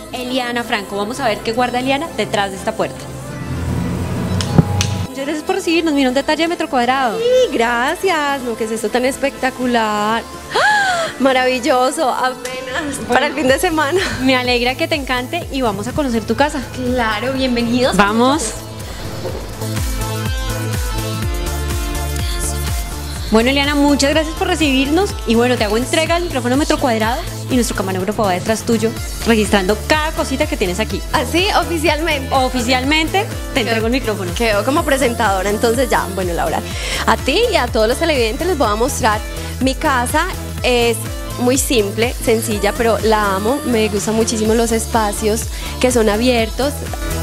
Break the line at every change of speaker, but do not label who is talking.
Eliana Franco. Vamos a ver qué guarda Eliana detrás de esta puerta. Muchas gracias por recibirnos. Mira, un detalle de metro cuadrado.
Sí, gracias. ¿No? ¿Qué es esto tan espectacular? ¡Ah! Maravilloso, apenas para el fin de semana.
Me alegra que te encante y vamos a conocer tu casa.
Claro, bienvenidos.
Vamos. Bueno, Eliana, muchas gracias por recibirnos y bueno, te hago entrega del micrófono metro cuadrado y nuestro camarógrafo va detrás tuyo registrando cada cosita que tienes aquí.
Así, oficialmente.
Oficialmente te entrego el micrófono.
Quedo como presentadora, entonces ya, bueno, Laura, a ti y a todos los televidentes les voy a mostrar mi casa. Es muy simple, sencilla, pero la amo. Me gustan muchísimo los espacios que son abiertos.